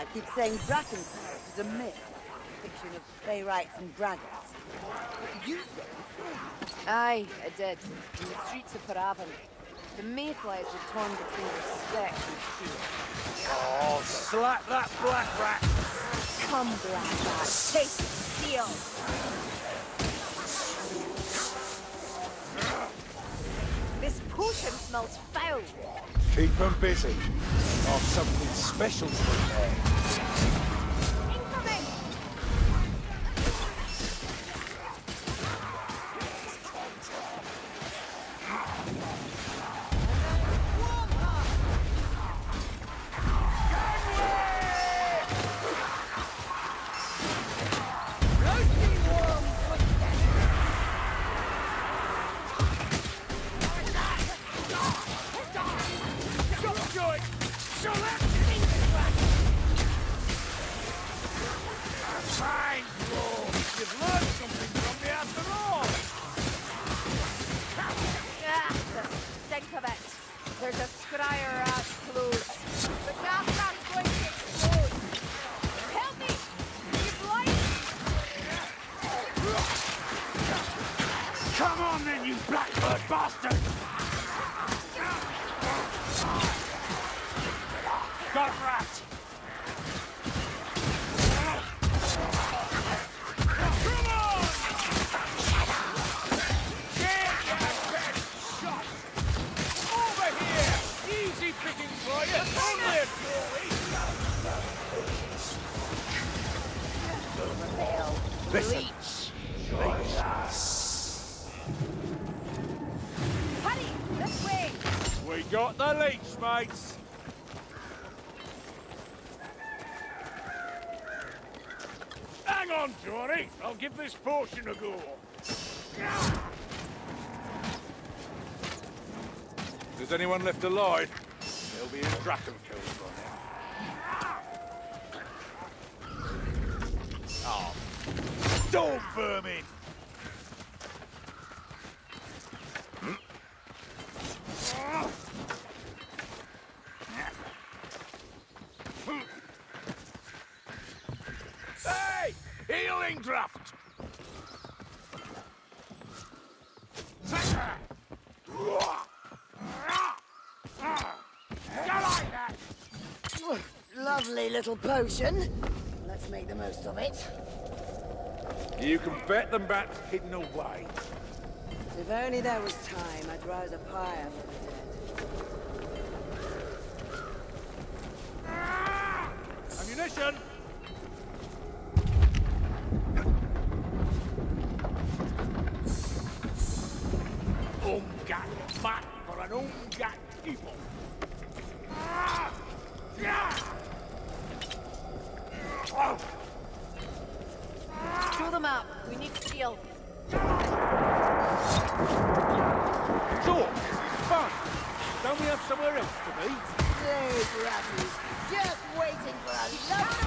I keep saying Drakenfell is a myth, a fiction of playwrights and dragons. But you said before. Aye, I did. In the streets of Paravan. The mayflies were torn between respect and fear. Oh, slap that black rat! Come, black rat, taste of steel! This potion smells foul. Keep them busy. Got something special to prepare. Incoming! There's a scryer rat close. The gas rat's going to explode. Help me! Are you blind? Come on then, you blackbird bastard! Got a rat! Come on! Get your best shot! Over here! Easy pickings for you! Only a glory! Listen. Leech! Hurry! This way! We got the leech, mates! Hang on, Johnny! I'll give this potion a go! Is anyone left alive? There'll be a Drakenfell for him. Oh, storm vermin! Hey! Healing draft! Lovely little potion. Let's make the most of it. You can bet them bats hidden away. If only there was time, I'd rouse a pyre for the dead. Ammunition! Umgat mat for an Umgat people. Throw them up. We need steel. So, this is fun. Don't we have somewhere else to be? Those ratties, just waiting for a love.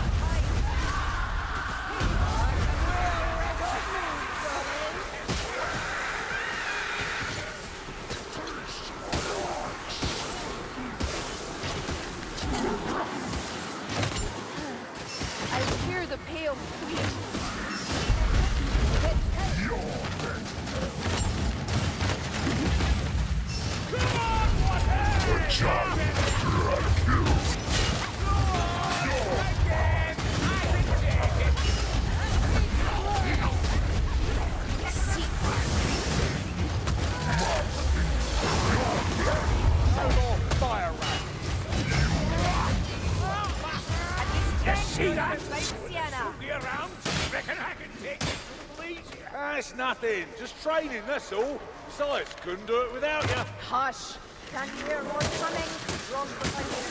I hear the pale queen. Good job. Fire rat! See that? Sienna. Be around? Reckon I can take it a little easier? It's nothing. Just training, that's all. Besides, couldn't do it without you. Hush. Can you hear more coming? Drop the onions.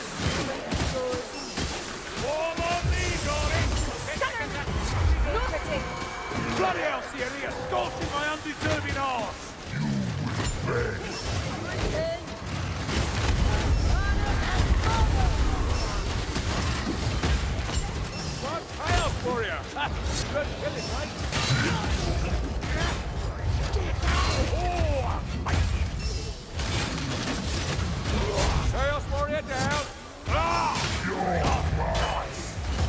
All on me, darling! No critic. Bloody hell, Sierra! Scorching my undetermined arse! What chaos for you? Good killing, mate! Chaos warrior down! Ah!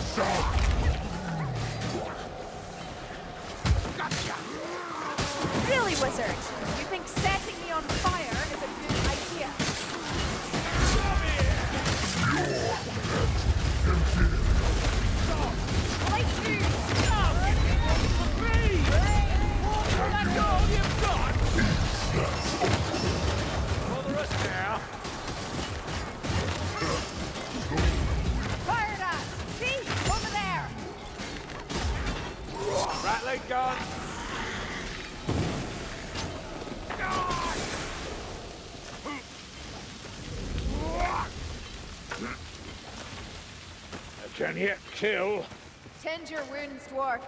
chance. I can yet kill. Tend your wounds, dwarf.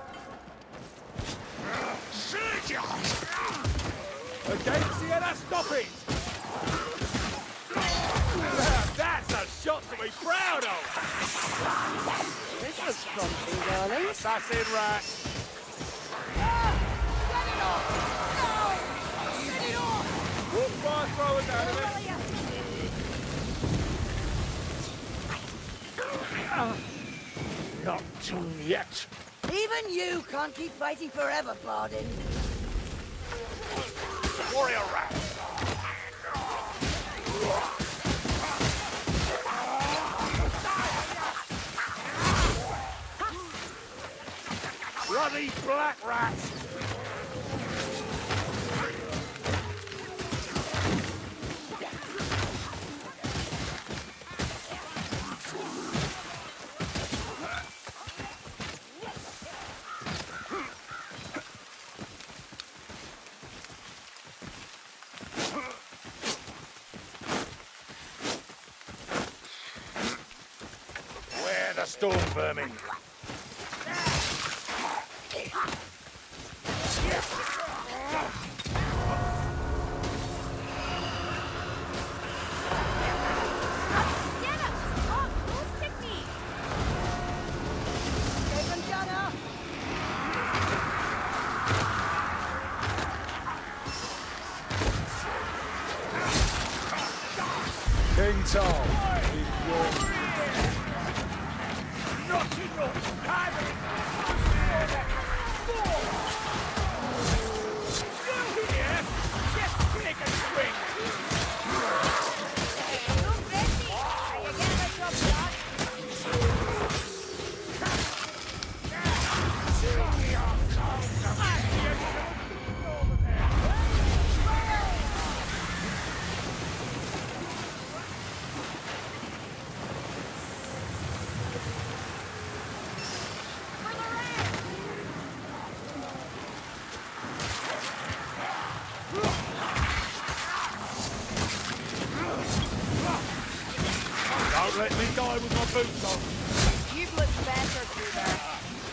Against Sienna, stop it! That's a shot to be proud of! This looks promising, darling. Assassin rat! Get it off! No! Get it off! Wolf bar thrower down of it! Not done yet. Even you can't keep fighting forever, Bardin. Warrior rat! Bloody black rat! Where the storm vermin? King Tom, in your... Not enough! You here? Just take a swing! Look ready! Are you getting my job done? Don't let me die with my boots on! You've looked better through there.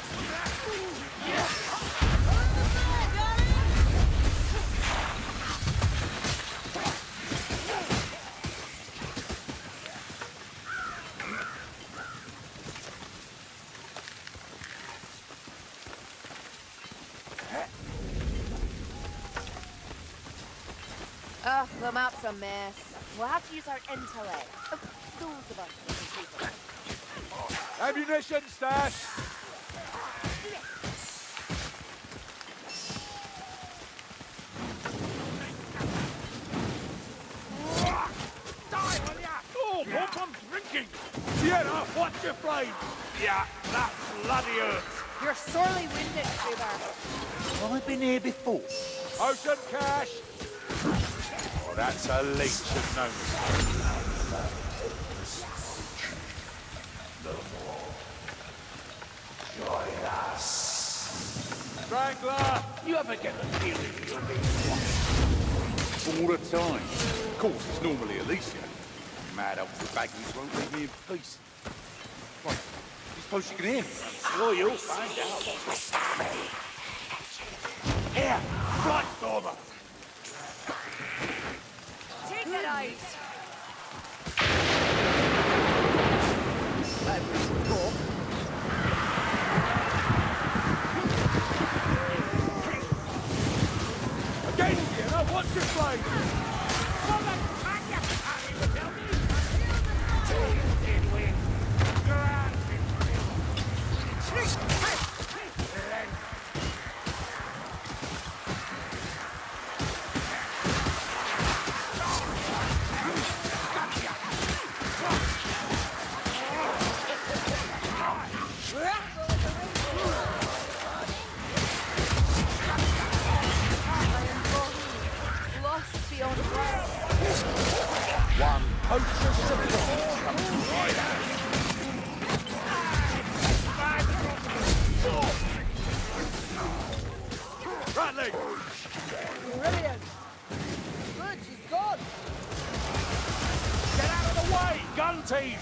Ugh, the map's a mess. We'll have to use our intellect. Those of us who can take it. Ammunition stash! Die, will ya? Oh, Pop, I'm drinking! Sienna, watch your flame! Yeah, that bloody hurts! You're sorely wounded, Fubar. I've been here before. Ocean cash! Oh, that's a leech of known. Strangler! You ever get the feeling you're being watched? All the time. Of course, it's normally Alicia. Mad old baggies won't leave me in peace. What? You suppose you can hear me? Sure, you'll find out. Here! Flight stormer! Take it out! Against you, now watch your flame! team!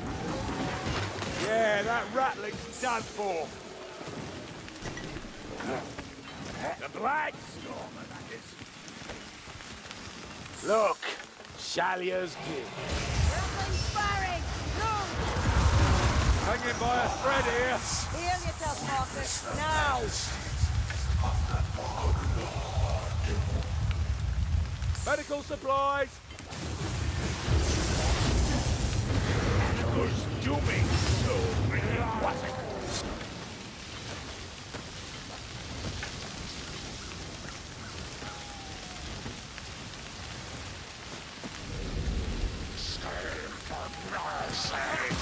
Yeah, that rattling's done for. The Black Stormer, that is. Look, Shalier's Guild. Airplane firing! Move! Hanging by a thread here. Heal yourself, Marcus, now! Medical supplies. Who's doing so many what? Scream for mercy.